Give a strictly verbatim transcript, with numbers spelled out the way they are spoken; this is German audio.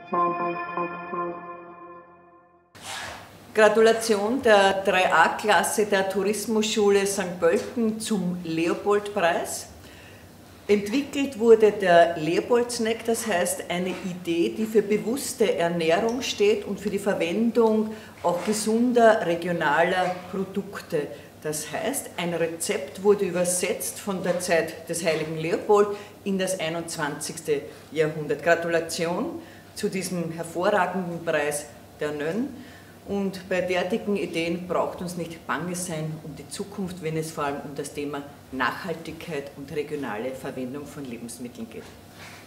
Gratulation der drei A-Klasse der Tourismusschule Sankt Pölten zum Leopold-Preis. Entwickelt wurde der Leopold-Snack, das heißt eine Idee, die für bewusste Ernährung steht und für die Verwendung auch gesunder regionaler Produkte. Das heißt, ein Rezept wurde übersetzt von der Zeit des heiligen Leopold in das einundzwanzigste Jahrhundert. Gratulation zu diesem hervorragenden Preis der Nönn. Und bei derartigen Ideen braucht uns nicht bange sein um die Zukunft, wenn es vor allem um das Thema Nachhaltigkeit und regionale Verwendung von Lebensmitteln geht.